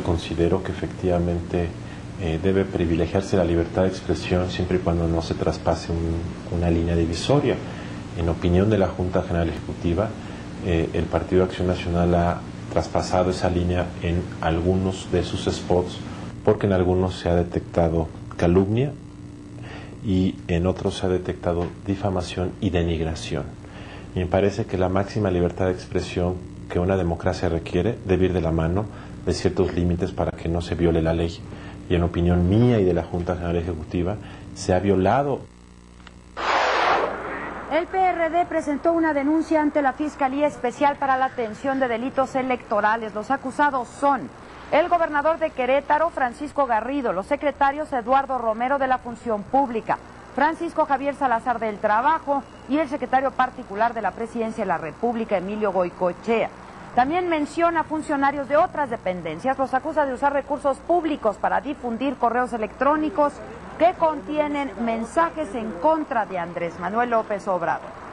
considero que efectivamente debe privilegiarse la libertad de expresión siempre y cuando no se traspase una línea divisoria. En opinión de la Junta General Ejecutiva, el Partido Acción Nacional ha traspasado esa línea en algunos de sus spots, porque en algunos se ha detectado calumnia y en otros se ha detectado difamación y denigración. Y me parece que la máxima libertad de expresión que una democracia requiere debe ir de la mano de ciertos límites para que no se viole la ley. Y en opinión mía y de la Junta General Ejecutiva, se ha violado. El PRD presentó una denuncia ante la Fiscalía Especial para la Atención de Delitos Electorales. Los acusados son el gobernador de Querétaro, Francisco Garrido, los secretarios Eduardo Romero de la Función Pública, Francisco Javier Salazar del Trabajo y el secretario particular de la Presidencia de la República, Emilio Goicoechea. También menciona funcionarios de otras dependencias, los acusa de usar recursos públicos para difundir correos electrónicos que contienen mensajes en contra de Andrés Manuel López Obrador.